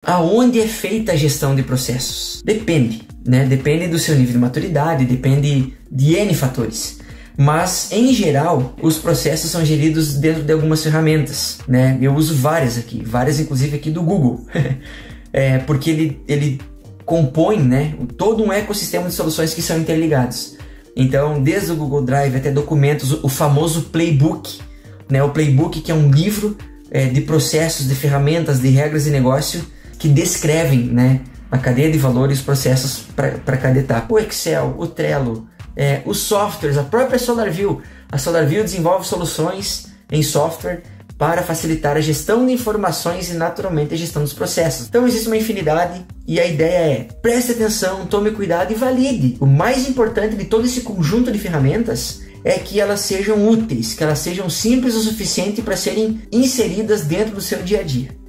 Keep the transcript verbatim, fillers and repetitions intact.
aonde é feita a gestão de processos? Depende, né? Depende do seu nível de maturidade, depende de N fatores. Mas, em geral, os processos são geridos dentro de algumas ferramentas, né? Eu uso várias aqui, várias inclusive aqui do Google, é, porque ele, ele compõe, né, todo um ecossistema de soluções que são interligados. Então, desde o Google Drive até documentos, o famoso Playbook, né? O Playbook, que é um livro é, de processos, de ferramentas, de regras de negócio que descrevem, né, a cadeia de valores, os processos para cada etapa. O Excel, o Trello, É, os softwares, a própria SolarView. A SolarView desenvolve soluções em software para facilitar a gestão de informações e naturalmente a gestão dos processos. Então existe uma infinidade e a ideia é: preste atenção, tome cuidado e valide. O mais importante de todo esse conjunto de ferramentas é que elas sejam úteis, que elas sejam simples o suficiente para serem inseridas dentro do seu dia a dia.